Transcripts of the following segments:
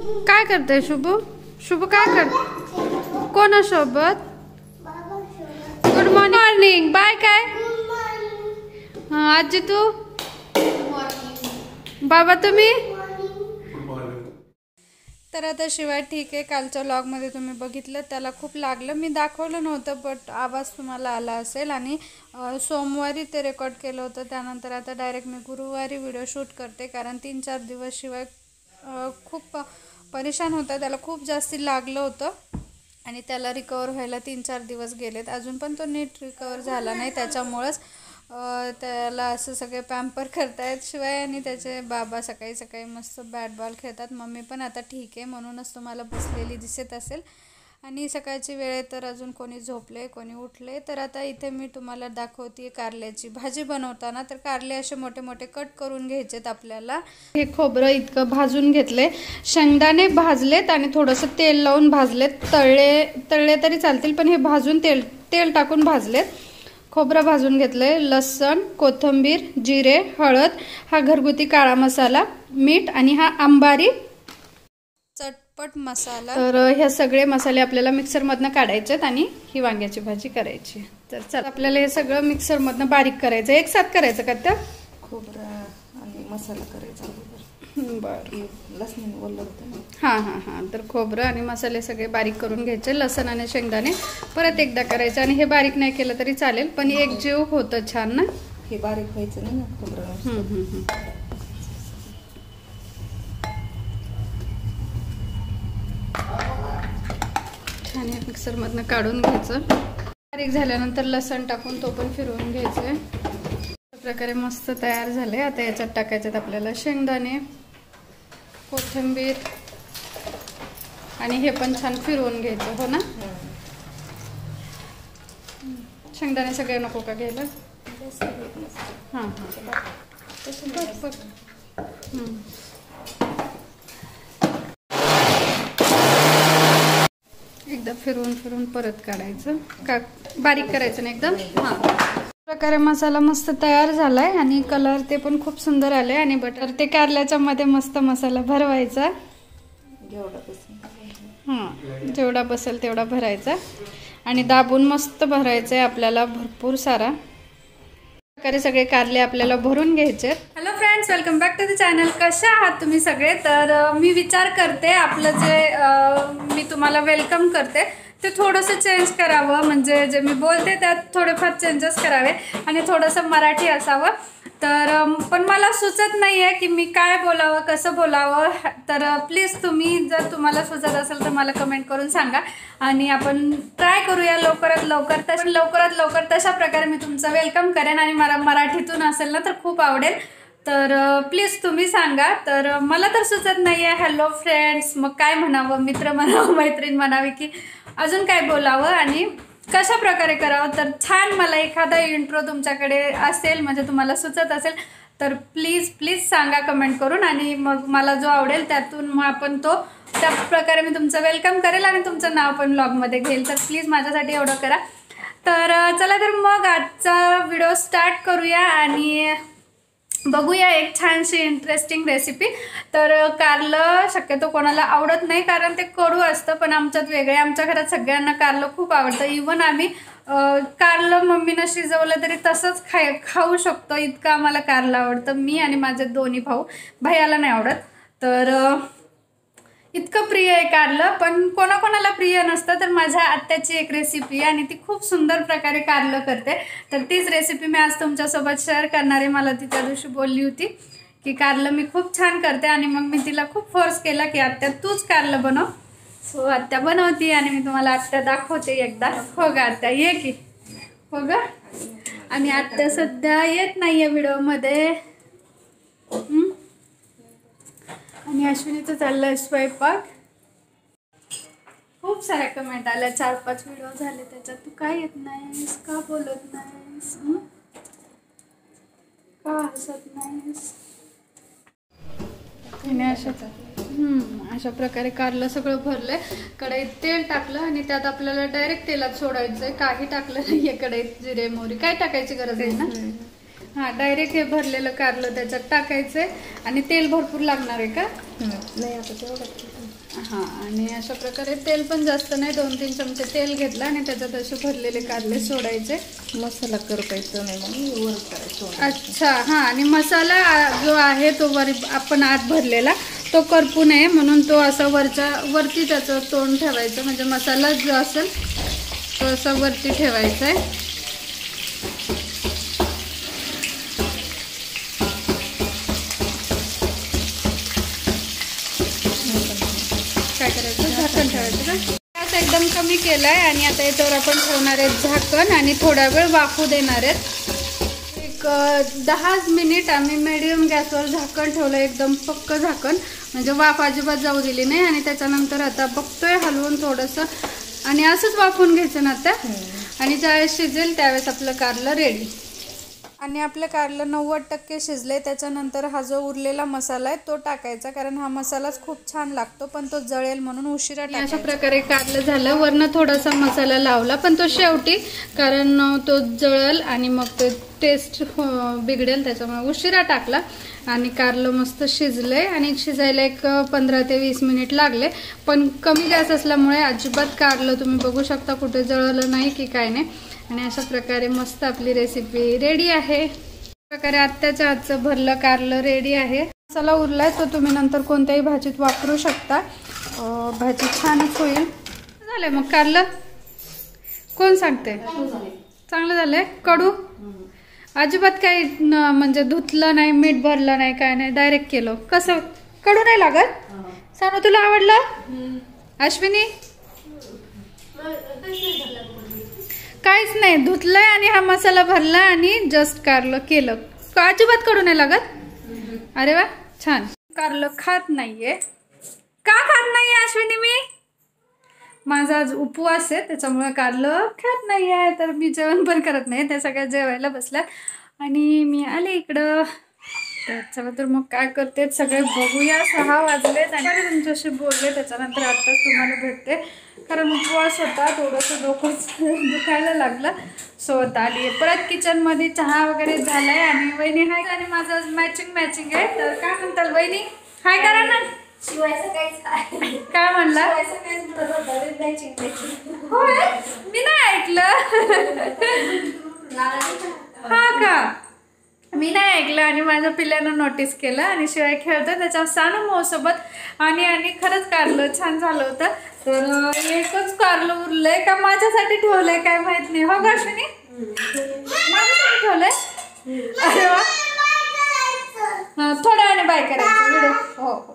काय करते शुभू? शुभू काय करते? कोणासोबत? Good morning. बाय काय? आजी तू? बाबा तुम्ही? तर आता शिवाय ठीक आहे. कालच्या व्लॉगमध्ये तुम्ही बघितलं, त्याला खूप लागलं. मी दाखवलं नव्हतं बट आवाज तुम्हाला आला असेल. आणि सोमवारी ते रेकॉर्ड केलं होतं. त्यानंतर आता डायरेक्ट मी गुरुवारी व्हिडिओ शूट करते, कारण 3-4 दिवस शिवाय खूप परेशान होता. त्याला खूप जास्ती लागलं होतं आणि त्याला रिकवर व्हायला 3-4 दिवस गेलेत. अजून पण तो नीट रिकवर झाला नाही. त्याच्यामुळंच त्याला असं सगळे पॅम्पर करतायत शिवाय. आणि त्याचे बाबा सकाळी सकाळी मस्त बॅट बॉल खेळतात. मम्मी पण आता ठीक आहे, म्हणूनच तुम्हाला बसलेली दिसत असेल. आणि सकाळची वेळ आहे तर अजून कोणी झोपले, कोणी उठले. तर आता इथे मी तुम्हाला दाखवते कारल्याची भाजी बनवताना. तर कारले असे मोठे मोठे कट करून घ्यायचेत आपल्याला. हे खोबरं इतकं भाजून घेतले, शेंगदाणे भाजलेत आणि थोडंसं तेल लावून भाजलेत. तळले तरी चालतील, पण हे भाजून तेल टाकून भाजलेत. खोबरं भाजून घेतलंय, लसण, कोथिंबीर, जिरे, हळद, हा घरगुती काळा मसाला, मीठ आणि हा अंबारी चटपट मसाला. तर ह्या सगळे मसाले आपल्याला मिक्सरमधनं काढायचेत आणि ही वांग्याची भाजी करायची. तर चल आपल्याला हे सगळं मिक्सरमधनं बारीक करायचं. एक साथ करायचं का त्या? खोबरं आणि मसाला करायचा. बरं, लसण ओलं होतं. हां. तर खोबरं आणि मसाले सगळे बारीक करून घ्यायचे. लसण आणि शेंगदाणे परत एकदा करायचं. आणि हे बारीक नाही केलं तरी चालेल, पण एक जीव होतं छान ना. हे बारीक व्हायचं नाही ना खोबरं. छान हे मिक्सरमधनं काढून घ्यायचं. बारीक झाल्यानंतर लसण टाकून तो पण फिरवून घ्यायचं. अशा प्रकारे मस्त तयार झाले. आता याच्यात टाकायच्यात आपल्याला शेंगदाणे, कोथिंबीर आणि हे पण छान फिरवून घ्यायचं. हो ना, शेंगदाणे सगळे नको का घ्यायला? हां. एकदा फिरवून परत काढायचं. का बारीक करायचं ना एकदम. हां, प्रकारे मसाला मस्त तयार झालाय आणि कलर ते पण खूप सुंदर आले. आणि बटर ते कारल्याच्या मध्ये मस्त मसाला भरवायचा. जेवढा बसेल तेवढा भरायचा आणि दाबून मस्त भरायचंय आपल्याला भरपूर सारा. प्रकारे सगळे कारले आपल्याला भरून घ्यायचे. Hello friends, welcome back to the channel. कशा आहात तुम्ही सगळे? तर मी विचार करते आपलं जे मी तुम्हाला वेलकम करते ते थोडंसं चेंज करावं. म्हणजे जे मी बोलते त्यात थोडेफार चेंजेस करावे आणि थोडंसं मराठी असावं. तर पण मला सुचत नाही आहे की मी काय बोलावं, कसं बोलावं. तर प्लीज तुम्ही जर तुम्हाला सुचत असेल तर मला कमेंट करून सांगा आणि आपण ट्राय करूया लवकरात लवकर तशा प्रकारे मी तुमचं वेलकम करेन. आणि मला मराठीतून असेल ना तर खूप आवडेल. तर प्लीज तुम्ही सांगा. तर मला तर सुचत नाही आहे. हॅलो फ्रेंड्स, मग काय म्हणावं? मित्र म्हणावं, मैत्रीण म्हणावी, की अजून काय बोलावं आणि कशा प्रकारे करावं? तर छान मला एखादा इंट्रो तुमच्याकडे असेल, म्हणजे तुम्हाला सुचत असेल तर प्लीज सांगा कमेंट करून. आणि मग मला जो आवडेल त्यातून मग आपण तो त्या प्रकारे मी तुमचं वेलकम करेल आणि तुमचं नाव पण व्लॉगमध्ये घेईल. तर प्लीज माझ्यासाठी एवढं करा. तर चला तर मग आजचा व्हिडिओ स्टार्ट करूया आणि बघूया एक छानशी इंटरेस्टिंग रेसिपी. तर कारलं शक्यतो कोणाला आवडत नाही कारण ते कडू असतं, पण आमच्यात वेगळे. आमच्या घरात सगळ्यांना कारलं खूप आवडतं. इवन आम्ही कारलं मम्मीनं शिजवलं तरी तसंच खाऊ शकतो, इतकं आम्हाला कारलं आवडतं. मी आणि माझे दोन्ही भाऊ. भैयाला नाही आवडत. तर इतकं प्रिय आहे कारलं. पण कोणाकोणाला प्रिय नसतं. तर माझ्या आत्याची एक रेसिपी आहे आणि ती खूप सुंदर प्रकारे कारलं करते. तर तीच रेसिपी मी आज तुमच्यासोबत शेअर करणार आहे. मला ती त्या दिवशी बोलली होती की कारलं मी खूप छान करते आणि मग मी तिला खूप फोर्स केला की आत्या तूच कारलं बनव. सो आत्या बनवती आणि मी तुम्हाला आत्या दाखवते एकदा. हो गा आत्या, ये की. हो गा. आणि आत्या सध्या येत नाही आहे व्हिडिओमध्ये. आणि अश्विनीचं चाललंय स्वयंपाक. खूप साऱ्या कमेंट आल्या, 4-5 व्हिडिओ झाले त्याच्यात. तू काय येत नाहीस, का बोलत नाहीस, का हसत नाहीस. अशा प्रकारे कारलं सगळं भरलंय. कढईत तेल टाकलं आणि त्यात आपल्याला डायरेक्ट तेलात सोडायचंय. काही टाकलं नाहीये कढईत. जिरे मोहरी काय टाकायची गरज आहे ना. हां, डायरेक्ट हे भरलेलं कारलं त्याच्यात टाकायचंय आणि तेल भरपूर लागणार आहे का? नाही आता तेवढं. हां, आणि अशा प्रकारे तेल पण जास्त नाही, 2-3 चमचे तेल घेतलं आणि त्याच्यात असे भरलेले कारले सोडायचे. मसाला करपायचा नाही मग वर करायचं. अच्छा, हां, आणि मसाला जो आहे तो आपण आत भरलेला तो करपू नये म्हणून तो असा वरती त्याचं तोंड ठेवायचं, म्हणजे मसाला जो असेल तो असा वरती ठेवायचा आहे. काय करायचं, झाकण ठेवायचं का? गॅस एकदम कमी केलाय आणि आता याच्यावर आपण ठेवणार आहेत झाकण आणि थोडा वेळ वाफू देणार आहेत. एक 10 मिनिट आम्ही मीडियम गॅसवर झाकण ठेवलं, एकदम पक्क झाकण, म्हणजे वाफ अजिबात जाऊ दिली नाही. आणि त्याच्यानंतर आता बघतोय हलवून थोडंसं आणि असंच वाफवून घ्यायचं ना आता. आणि ज्यावेळेस शिजेल त्यावेळेस आपलं कारलं रेडी. आणि आपलं कारलं 90% शिजले. त्याच्यानंतर हा जो उरलेला मसाला आहे तो टाकायचा, कारण हा मसालाच खूप छान लागतो, पण तो जळेल म्हणून उशिरा टाकायचा. अशा प्रकारे कारलं झालं. वरनं थोडासा मसाला लावला, पण तो शेवटी, कारण तो जळेल आणि मग ते टेस्ट बिघडेल, त्याच्यामुळे उशिरा टाकला. आणि कारलं मस्त शिजलंय आणि शिजायला एक 15 ते 20 मिनिट लागले. पण कमी गॅस असल्यामुळे अजिबात कारलं तुम्ही बघू शकता कुठे जळलं नाही की काय नाही. आणि अशा प्रकारे मस्त आपली रेसिपी रेडी आहे. अशा प्रकारे आत्याच्या हातचं भरलं कारलं रेडी आहे. मसाला उरलाय तो तुम्ही नंतर कोणत्याही भाजीत वापरू शकता, भाजी छानच होईल. झालंय मग कारलं, कोण सांगते? चांगलं झालंय. कडू अजिबात काही म्हणजे धुतलं नाही, मीठ भरलं नाही, काय नाही, डायरेक्ट केलं. कसं कडू नाही लागत? सानू तुला आवडलं? अश्विनी काहीच नाही, धुतलंय आणि हा मसाला भरला आणि जस्ट कारलं केलं, अजिबात कडू नाही लागत. अरे वा, छान. कारलं खात नाहीये. का खात नाहीये अश्विनी? मी माझा आज उपवास आहे त्याच्यामुळे कारलं खात नाहीये, तर मी जेवण पण करत नाही. त्या सगळ्या जेवायला बसल्या आणि मी आले इकडं. त्याच्याबद्दल मग काय करते सगळे बघूया. 6 वाजलेत आणि तुमच्याशी बोलले, त्याच्यानंतर आत्ताच तुम्हाला भेटते, कारण उपवास होता, थोडंसं डोकंच दुखायला लागलं. सो आता आली परत किचनमध्ये. चहा वगैरे झालाय आणि वहिनी हाय आणि माझं मॅचिंग आहे. तर काय म्हणताल वहिनी? हाय करा ना. काय म्हणला? होय, मी नाही ऐकलं. हा का? मी नाही ऐकलं आणि माझ्या पिल्ल्यानं नोटीस केलं आणि शिवाय खेळतं त्याच्यावर सानू सोबत. आणि खरंच कारलं छान झालं होतं. तर एकच कारलं उरलंय का माझ्यासाठी ठेवलंय काय माहित नाही. हो गाश्विनी, माझ्यासाठी ठेवलंय. अरे वा, थोड्या वेळाने बाय करायचं व्हिडिओ. हो.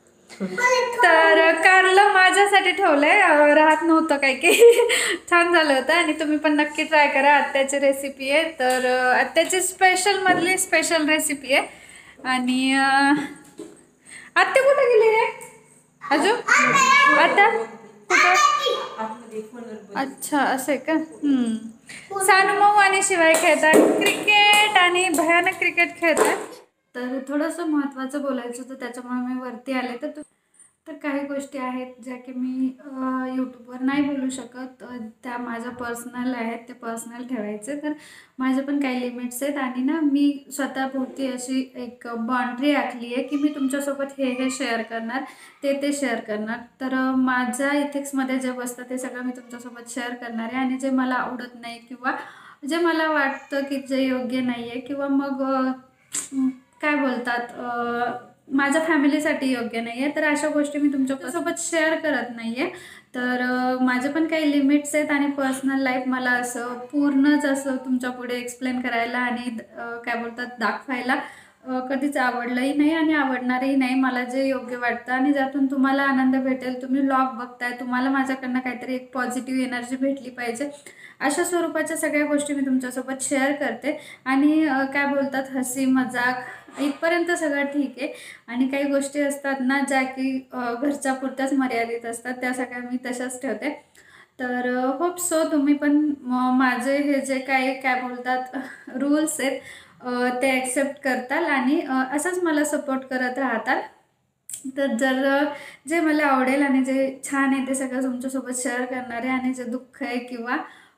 तर कारलं माझ्यासाठी ठेवलंय, राहत नव्हतं काही. छान झालं होतं आणि तुम्ही पण नक्की ट्राय करा. आत्याची रेसिपी आहे, तर आत्याची स्पेशल स्पेशल रेसिपी आहे. आणि आत्या कुठे गेली रे अजून? आत्या कुठं? अच्छा, असं आहे का? सानू आणि शिवाय खेळतात क्रिकेट आणि भयानक क्रिकेट खेळतात. तर थोडंसं महत्त्वाचं बोलायचं होतं त्याच्यामुळे मी वरती आले. तर काही गोष्टी आहेत ज्या की मी यूट्यूबवर नाही बोलू शकत, त्या माझ्या पर्सनल आहेत, ते पर्सनल ठेवायचे. तर माझे पण काही लिमिट्स आहेत आणि ना मी स्वतःभोवती अशी एक बाउंड्री आखली आहे की मी तुमच्यासोबत हे शेअर करणार, ते शेअर करणार. तर माझ्या इथिक्समध्ये जे बसतं ते सगळं मी तुमच्यासोबत शेअर करणार आहे. आणि जे मला आवडत नाही किंवा जे मला वाटतं की जे योग्य नाही आहे किंवा मग काय बोलतात माझ्या फॅमिलीसाठी योग्य नाही आहे, तर अशा गोष्टी मी तुमच्यासोबत शेअर करत नाही आहे. तर माझे पण काही लिमिट्स आहेत आणि पर्सनल लाईफ मला असं पूर्णच असं तुमच्यापुढे एक्सप्लेन करायला आणि काय बोलतात दाखवायला कधीच आवडलंही नाही आणि आवडणारही नाही. मला जे योग्य वाटतं आणि ज्यातून तुम्हाला आनंद भेटेल, तुम्ही व्लॉग बघताय, तुम्हाला माझ्याकडनं काहीतरी एक पॉझिटिव्ह एनर्जी भेटली पाहिजे, अशा स्वरूपाच्या सगळ्या गोष्टी मी तुमच्यासोबत शेअर करते. आणि काय बोलतात हसी मजाक इथपर्यंत सगळं ठीक आहे. आणि काही गोष्टी असतात ना ज्या की घरच्या पुरत्याच मर्यादित असतात, त्या सगळ्या मी तशाच ठेवते. तर होप सो तुम्ही पण माझे हे जे काय बोलतात रूल्स आहेत ते ॲक्सेप्ट करताल आणि असंच मला सपोर्ट करत राहताल. तर जर जे मला आवडेल आणि जे छान आहे ते सगळं तुमच्यासोबत शेअर करणार आहे आणि जे दुःख आहे किंवा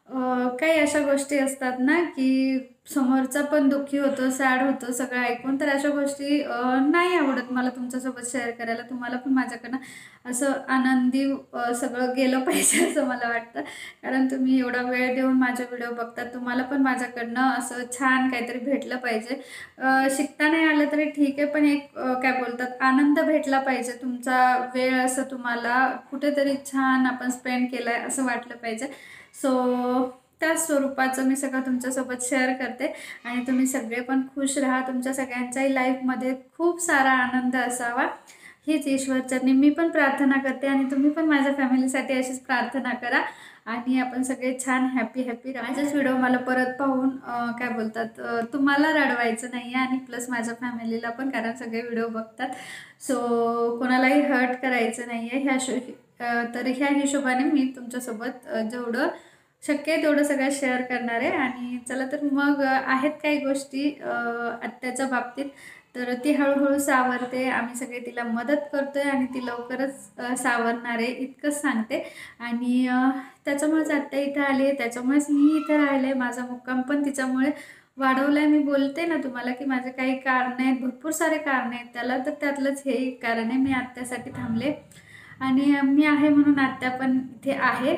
काही अशा गोष्टी असतात ना की समोरचा पण दुःखी होतो, सॅड होतो सगळं ऐकून. तर अशा गोष्टी नाही आवडत मला तुमच्यासोबत शेअर करायला. तुम्हाला पण माझ्याकडनं असं आनंदी सगळं गेलं पाहिजे असं मला वाटतं. कारण तुम्ही एवढा वेळ देऊन माझे व्हिडिओ बघतात, तुम्हाला पण माझ्याकडनं असं छान काहीतरी भेटलं पाहिजे. शिकता नाही आलं तरी ठीक आहे, पण एक काय बोलतात, आनंद भेटला पाहिजे. तुमचा वेळ असं तुम्हाला कुठेतरी छान आपण स्पेंड केला आहे असं वाटलं पाहिजे. सो त्याच स्वरूपाचं मी सगळं तुमच्यासोबत शेअर करते. आणि तुम्ही सगळे पण खुश राहा. तुमच्या सगळ्यांच्याही लाईफमध्ये खूप सारा आनंद असावा हीच ईश्वरचरणी मी पण प्रार्थना करते. आणि तुम्ही पण माझ्या फॅमिलीसाठी अशीच प्रार्थना करा. आणि आपण सगळे छान हॅपी राहा. माझाच व्हिडिओ मला परत पाहून काय बोलतात, तुम्हाला रडवायचं नाही आहे आणि प्लस माझ्या फॅमिलीला पण, कारण सगळे व्हिडिओ बघतात. सो कोणालाही हर्ट करायचं नाही आहे तर ह्या हिशोबाने मी तुमच्यासोबत जेवढं शक्य आहे तेवढं सगळं शेअर करणार आहे. आणि चला तर मग आहेत काही गोष्टी आत्याच्या बाबतीत, तर ती हळूहळू सावरते. आम्ही सगळे तिला मदत करतोय आणि ती लवकरच सावरणार आहे इतकंच सांगते. आणि त्याच्यामुळेच आत्या इथं आली आहे, त्याच्यामुळेच मी इथं राहिले. माझा मुक्काम पण तिच्यामुळे वाढवला आहे. मी बोलते ना तुम्हाला की माझे काही कारणं आहेत, भरपूर सारे कारणं आहेत त्याला, तर त्यातलंच हे एक कारण आहे. मी आत्यासाठी थांबले आणि मी आहे म्हणून आत्या पण इथे आहे.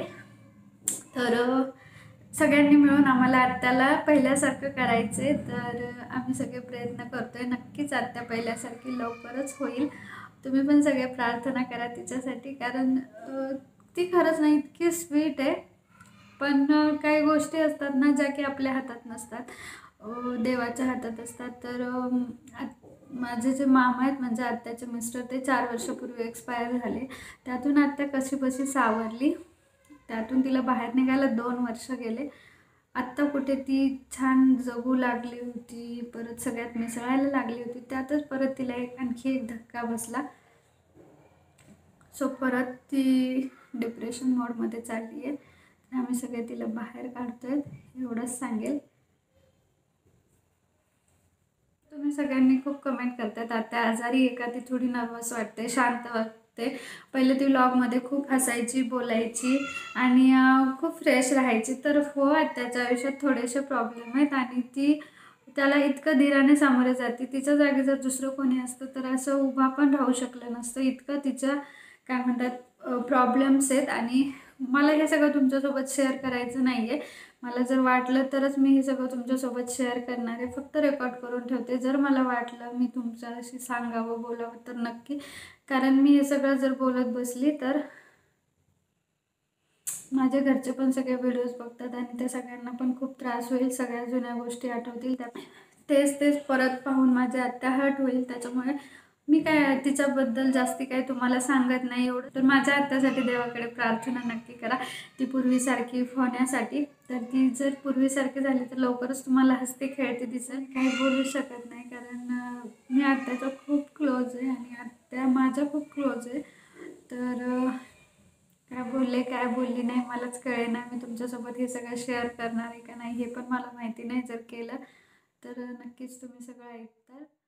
तर सगळ्यांनी मिळून आम्हाला आत्याला पहिल्यासारखं करायचं आहे. तर आम्ही सगळे प्रयत्न करतो आहे. नक्कीच आत्या पहिल्यासारखी लवकरच होईल. तुम्ही पण सगळे प्रार्थना करा तिच्यासाठी, कारण ती खरंच नाही इतकी स्वीट आहे. पण काही गोष्टी असतात ना ज्या की आपल्या हातात नसतात, देवाच्या हातात असतात. तर माझे जे मामा आहेत म्हणजे आत्याचे मिस्टर, ते 4 वर्षापूर्वी एक्सपायर झाले. त्यातून आत्या कशीबशी सावरली. त्यातून तिला बाहेर निघायला 2 वर्ष गेले. आत्ता कुठे ती छान जगू लागली होती, परत सगळ्यात मिसळायला लागली होती. त्यातच परत तिला आणखी एक धक्का बसला. सो परत ती डिप्रेशन मोडमध्ये चालली आहे. आम्ही सगळे तिला बाहेर काढतोय एवढंच सांगेल. तुम्ही सगळ्यांनी खूप कमेंट करतात आत्या आजारी आहे का, ती थोडी नर्वस वाटते, शांत वाटते. पहिले ती व्लॉगमध्ये खूप हसायची, बोलायची आणि खूप फ्रेश राहायची. तर हो, आत्याच्या आयुष्यात थोडेसे प्रॉब्लेम आहेत आणि ती त्याला इतकं धीराने सामोरे जाते. तिच्या जागी जर दुसरं कोणी असतं तर असं उभा पण राहू शकलं नसतं. इतकं तिच्या काय म्हणतात प्रॉब्लेम्स आहेत. आणि मला हे सगळं तुमच्यासोबत शेअर करायचं नाही आहे. मला जर वाटलं तरच मी हे सगळं तुमच्यासोबत शेअर करणार आहे. फक्त रेकॉर्ड करून ठेवते. जर मला वाटलं मी तुमच्याशी सांगावं, बोलावं तर नक्की. कारण मी हे सगळं जर बोलत बसली तर माझ्या घरचे पण सगळे व्हिडिओज बघतात आणि त्या सगळ्यांना पण खूप त्रास होईल. सगळ्या जुन्या गोष्टी आठवतील, त्या तेच परत पाहून माझ्या आत्या हर्ट होईल. त्याच्यामुळे मी काय तिच्याबद्दल जास्ती काही तुम्हाला सांगत नाही एवढं. तर माझ्या आत्यासाठी देवाकडे प्रार्थना नक्की करा, ती पूर्वीसारखी होण्यासाठी. तर ती जर पूर्वीसारखी झाली तर लवकरच तुम्हाला हसते खेळते दिसेल. काही बोलू शकत नाही कारण मी आत्याचा खूप क्लोज आहे आणि आत्या माझ्या खूप क्लोज आहे. तर काय बोलले काय बोलली नाही मलाच कळेना. मी तुमच्यासोबत हे सगळं शेअर करणार आहे का नाही हे पण मला माहिती नाही. जर केलं तर नक्कीच तुम्ही सगळं ऐकताल.